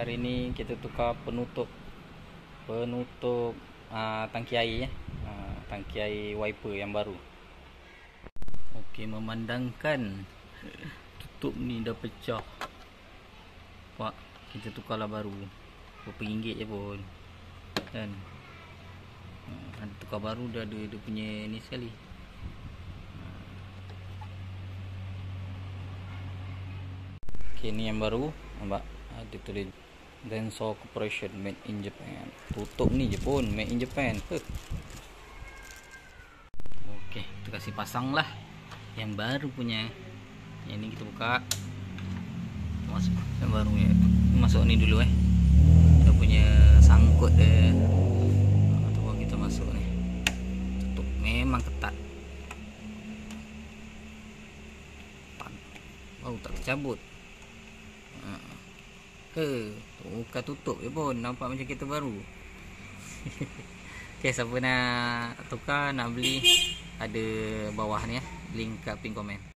hari ini kita tukar penutup tangki air ya. Tangki air wiper yang baru. Okey, memandangkan tutup ni dah pecah. Pak, kita tukarlah baru. Berapa ringgit je pun. Kan? Ada tukar baru dah ada dia punya ni sekali. Okey, ni yang baru. Nampak? Ada tulis Denso Corporation made in Japan. Tutup ni je pun made in Japan. Okey, kita kasih pasang lah yang baru punya. Yang ni kita buka. Masuk yang baru ya. Masuk ni dulu kita punya sangkut dia. Ataupun kita masuk ni. Tutup memang ketat. Oh, tak cabut. Bukan tutup je pun, nampak macam kereta baru. Okay, siapa nak tukar, nak beli, ada bawah ni link kat pin komen.